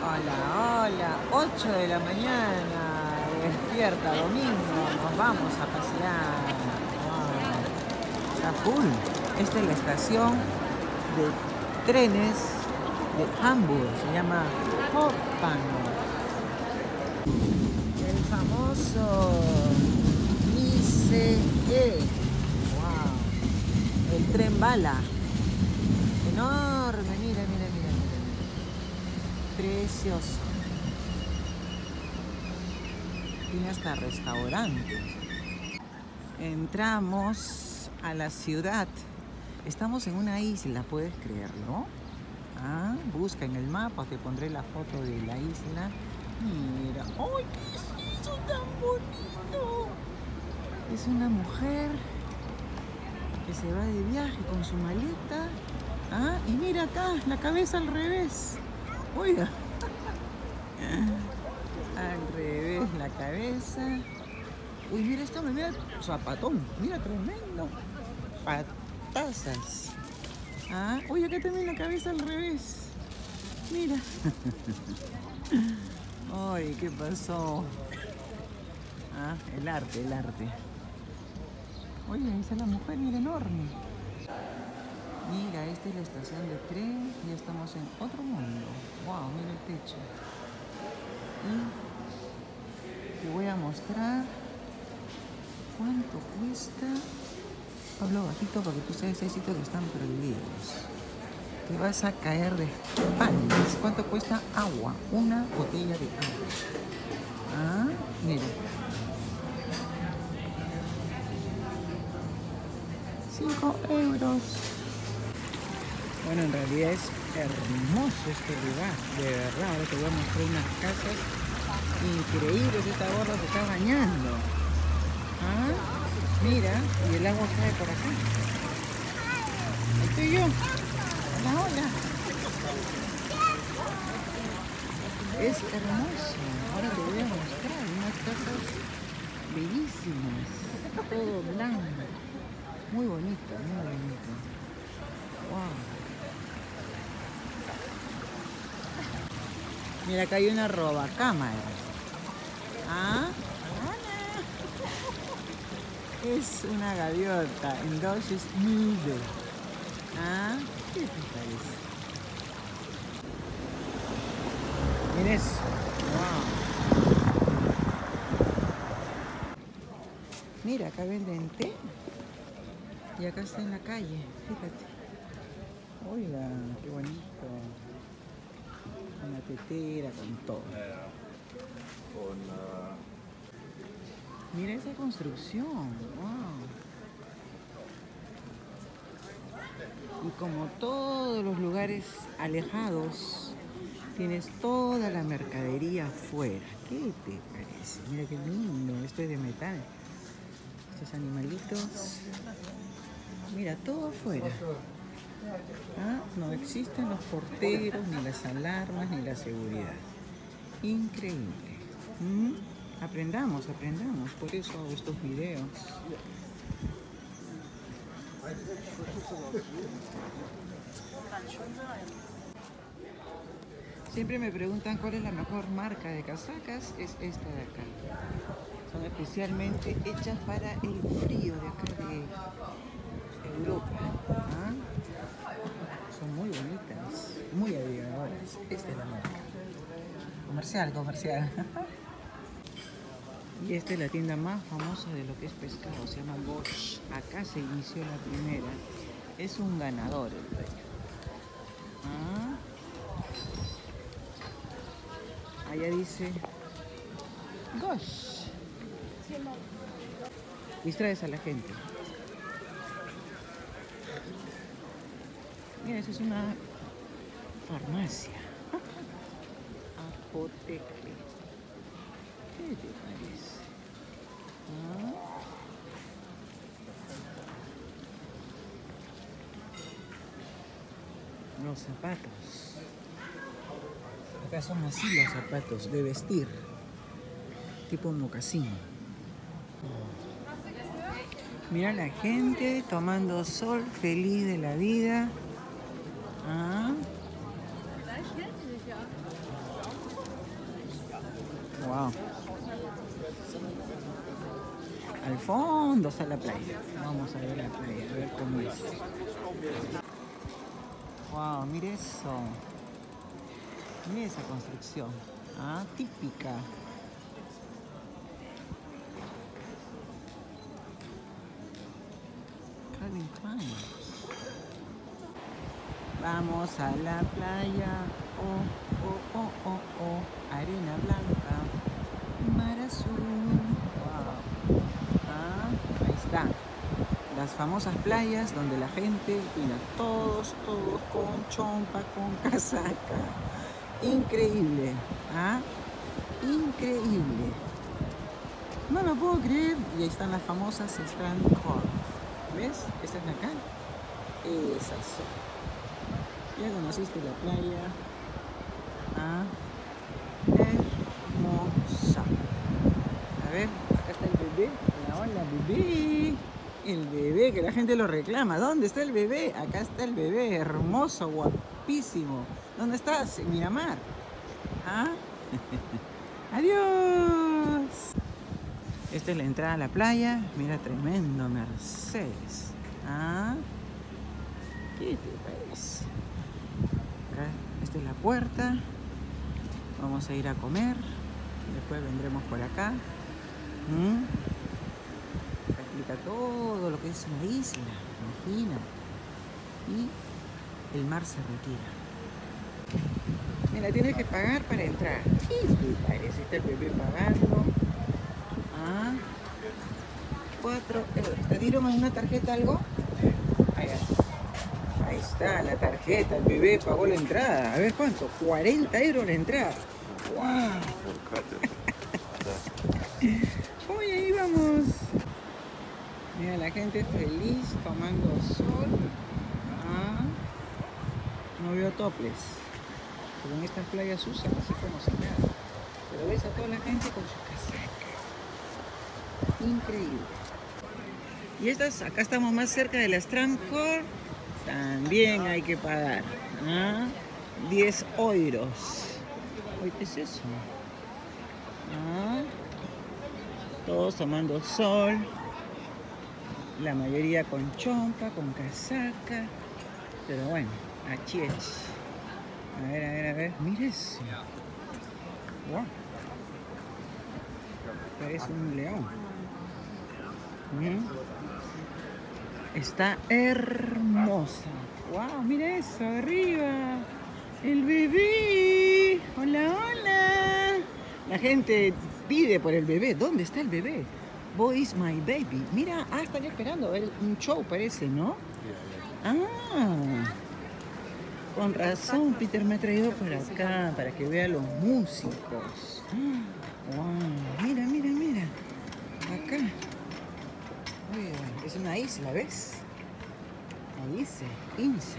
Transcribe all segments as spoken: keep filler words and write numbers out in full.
Hola, hola, ocho de la mañana, despierta, domingo, nos vamos a pasear. Wow, está full. Esta es la estación de trenes de Hamburg, se llama Hauptbahnhof. El famoso I C E. Wow, el tren bala. Enorme, mira, mira, mira, mira. Precioso. Tiene hasta restaurante. Entramos a la ciudad. Estamos en una isla, ¿puedes creerlo? Ah, busca en el mapa, te pondré la foto de la isla. Mira, ¡ay, qué es eso tan bonito! Es una mujer que se va de viaje con su maleta. Ah, y mira acá, la cabeza al revés. Oiga. Al revés la cabeza. Uy, mira esto, mira, zapatón. Mira, tremendo. Patazas. Ah, uy, acá también la cabeza al revés. Mira. Ay, ¿qué pasó? Ah, el arte, el arte. Oye, ahí está la mujer, mira, enorme. Mira, esta es la estación de tren. Ya estamos en otro mundo. Wow, mira el techo. Y te voy a mostrar cuánto cuesta. Hablo bajito porque tú sabes, hay sitios que están prohibidos. Te vas a caer de espaldas. ¿Cuánto cuesta agua? Una botella de agua. Ah, mira. cinco euros. Bueno, en realidad es hermoso este lugar, de verdad. Ahora te voy a mostrar unas casas increíbles. Esta gorda se está bañando. Ah, mira, y el agua cae por acá. Ahí estoy yo. Hola, hola. Es hermoso. Ahora te voy a mostrar unas casas bellísimas. Todo blanco. Muy bonito, muy bonito. Wow. Mira, acá hay una robacámara. ¿Ah? Es una gaviota. En Deutsch es Müde. ¿Ah? ¿Qué te parece? Mira eso. Wow. Mira, acá venden té. Y acá está en la calle. Fíjate. Oiga, qué bonito. Una tetera con todo. Mira esa construcción. Wow. Y como todos los lugares alejados, tienes toda la mercadería afuera. ¿Qué te parece? Mira qué lindo. Esto es de metal. Estos animalitos. Mira, todo afuera. ¿Ah? No existen los porteros, ni las alarmas, ni la seguridad. Increíble. ¿Mm? Aprendamos, aprendamos. Por eso hago estos videos. Siempre me preguntan cuál es la mejor marca de casacas. Es esta de acá. Son especialmente hechas para el frío de acá de Europa. ¿Ah? Son muy bonitas, muy abrigadoras. Esta es la marca. Comercial, comercial. Y esta es la tienda más famosa de lo que es pescado. Se llama Bosch. Acá se inició la primera. Es un ganador el dueño. ¿Ah? Allá dice Bosch. Distraes a la gente. Mira, eso es una farmacia. Apoteca. ¿Qué te parece? ¿Ah? Los zapatos. Acá son así los zapatos de vestir. Tipo mocasín. Mira la gente tomando sol, feliz de la vida. ¿Ah? Wow. Al fondo está la playa. Vamos a ver la playa, a ver cómo es. Wow, mire eso. Mire esa construcción. Ah, típica. Calvin Klein. Vamos a la playa. Oh, oh, oh, oh, oh. Arena blanca. Mar azul. Wow. Ah, ahí está. Las famosas playas donde la gente, mira, todos, todos con chompa, con casaca. Increíble. ¿Ah? Increíble. No lo puedo creer. Y ahí están las famosas Strand Court. ¿Ves? Esta es de acá. Esas son. Ya conociste la playa. Ah, hermosa. A ver, acá está el bebé. Hola, hola, bebé. El bebé, que la gente lo reclama. ¿Dónde está el bebé? Acá está el bebé, hermoso, guapísimo. ¿Dónde estás? En Miramar. ¿Ah? Adiós. Esta es la entrada a la playa. Mira, tremendo Mercedes. ¿Ah? ¿Qué te parece? Acá, esta es la puerta. Vamos a ir a comer. Después vendremos por acá. ¿Mm? Acá explica todo lo que es una isla. Imagina. Y el mar se retira. Mira, tienes que pagar para entrar. ¿Qué te parece? Está el bebé pagando. Ah, cuatro euros. ¿Te dieron una tarjeta algo? Ahí está. Ahí está la tarjeta. El bebé pagó la entrada. A ver cuánto. cuarenta euros la entrada. ¡Wow! Uy, ahí vamos. Mira, la gente feliz tomando sol. Ah, no veo toples. Pero en estas playas usan así como si nada. Pero ves a toda la gente con su casaca. Increíble. Y estas, acá estamos más cerca de la Strand Court. También hay que pagar. ¿Ah? diez euros. Oye, ¿qué es eso? ¿Ah? Todos tomando sol. La mayoría con chompa, con casaca. Pero bueno, achiech. A ver, a ver, a ver. Mira eso. Wow. Parece un león. ¿Mm? Está hermosa. Wow, mira eso, arriba. El bebé. Hola, hola. La gente pide por el bebé. ¿Dónde está el bebé? Boy is my baby. Mira, ah, están esperando el, un show, parece, ¿no? Ah, con razón, Peter me ha traído por acá para que vea a los músicos. Wow, mira, mira, mira. Acá. Es una isla, ¿ves? Ahí dice, Insel.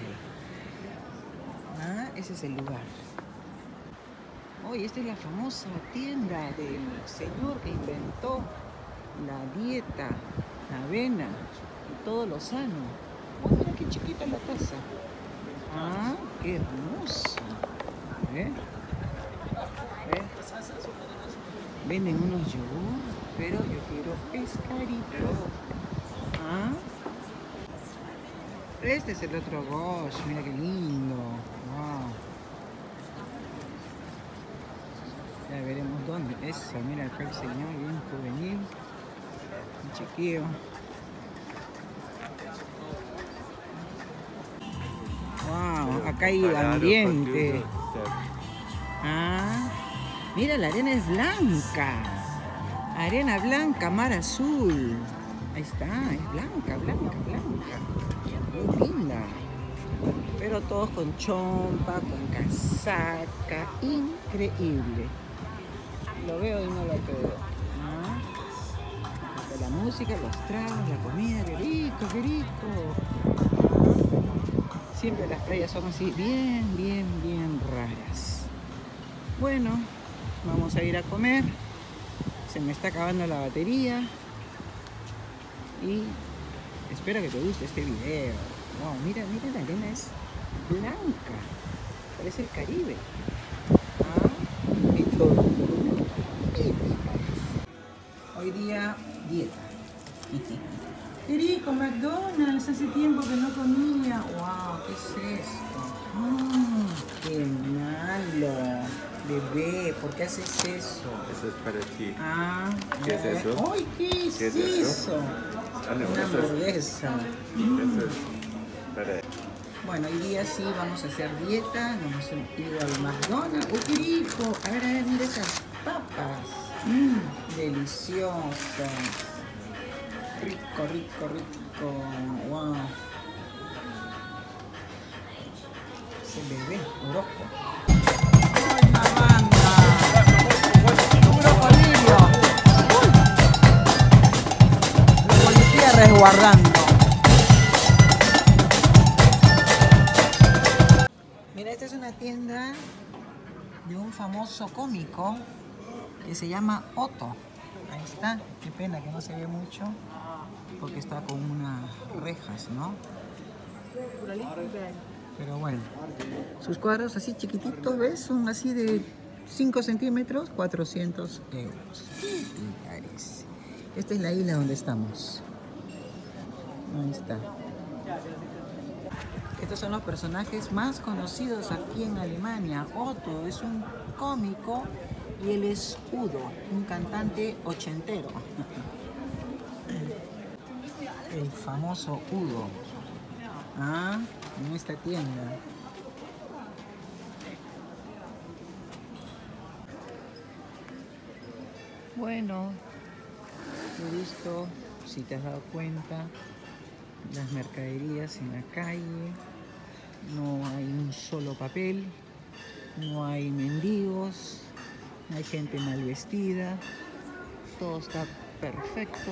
Ah, ese es el lugar. Oye, esta es la famosa tienda del señor que inventó la dieta, la avena y todo lo sano. Oh, mira qué chiquita la taza. Ah, qué hermosa. ¿Ves? ¿Ves? Venden unos yogur, pero yo quiero pescadito. ¿Ah? Este es el otro Gosh, mira qué lindo. Wow. Ya veremos dónde. Eso, mira acá el señor, bien juvenil. Un chiquillo. Wow, acá hay ambiente. Ah, mira, la arena es blanca. Arena blanca, mar azul. Ahí está, es blanca, blanca, blanca. Muy linda. Pero todos con chompa, con casaca. Increíble. Lo veo y no lo creo. ¿Ah? La música, los tragos, la comida, qué rico, qué rico. ¿Ah? Siempre las playas son así, bien, bien, bien raras. Bueno, vamos a ir a comer. Se me está acabando la batería. Y espero que te guste este video. Wow, mira, mira, la arena es blanca. Parece el Caribe. Ah, y todo. Bebé, ¿por qué haces eso? Eso es para ti. Ah, ¿Qué es eso? ¡Ay, qué es, ¿Qué es eso? eso? Ah, no, Una eso es- hamburguesa. Eso es para... Bueno, hoy día sí vamos a hacer dieta, nos hemos ido al McDonald's. ¡Uy, qué rico! A ver, a ver, mira esas papas. Mmm, deliciosas. Rico, rico, rico. Wow. Ese bebé, Orozco. ¡Ay, la banda! ¡Puro colillo! ¡Uy! La policía resguardando. Mira, esta es una tienda de un famoso cómico que se llama Otto. Ahí está. Qué pena que no se ve mucho porque está con unas rejas, ¿no? Pero bueno, sus cuadros así chiquititos, ¿ves? Son así de cinco centímetros, cuatrocientos euros. ¿Qué te parece? Esta es la isla donde estamos. Ahí está. Estos son los personajes más conocidos aquí en Alemania. Otto es un cómico y él es Udo, un cantante ochentero. El famoso Udo. Ah, en esta tienda. Bueno, he visto, si te has dado cuenta, las mercaderías en la calle. No hay un solo papel, no hay mendigos, no hay gente mal vestida, todo está perfecto.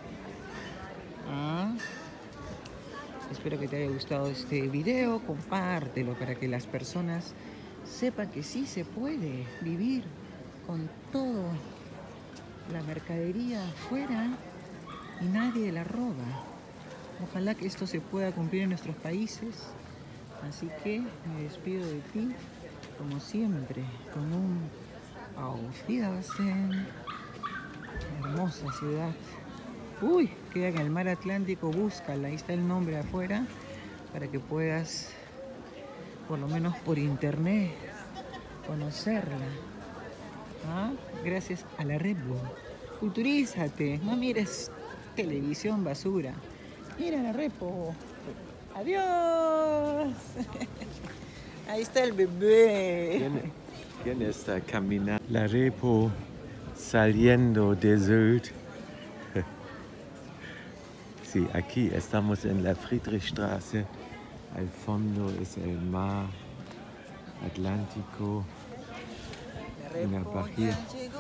Ah, espero que te haya gustado este video, compártelo para que las personas sepan que sí se puede vivir con toda la mercadería afuera y nadie la roba. Ojalá que esto se pueda cumplir en nuestros países. Así que me despido de ti, como siempre, con un Auf Wiedersehen. Hermosa ciudad. Uy, queda en el mar Atlántico, búscala, ahí está el nombre afuera, para que puedas, por lo menos por internet, conocerla. ¿Ah? Gracias a la Red Bull. Culturízate, no mires televisión basura. Mira la repo. Adiós. Ahí está el bebé. ¿Quién, quién está caminando? La repo saliendo de Sylt. Sí, aquí estamos en la Friedrichstraße. Al fondo es el mar Atlántico. Una bahía.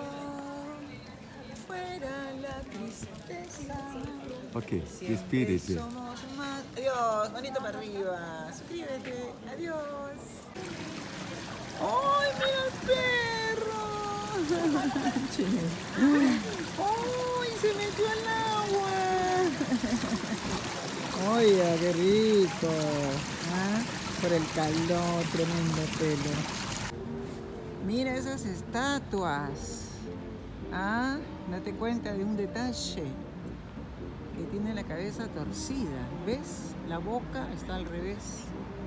Ok, despídete. Adiós, manito para arriba. Suscríbete. Adiós. ¡Ay, mira el perro! ¡Ay, se metió al agua! ¡Oye, qué rico! ¿Ah? Por el calor, tremendo pelo. Mira esas estatuas. ¿Ah? Date cuenta de un detalle. Que tiene la cabeza torcida. ¿Ves? La boca está al revés.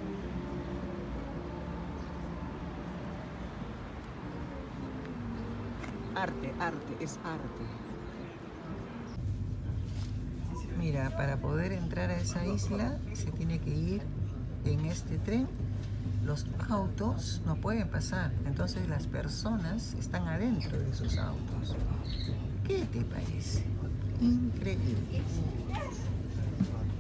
Arte, arte, es arte. Mira, para poder entrar a esa isla se tiene que ir en este tren. Los autos no pueden pasar, entonces las personas están adentro de esos autos. ¿Qué te parece? Increíble.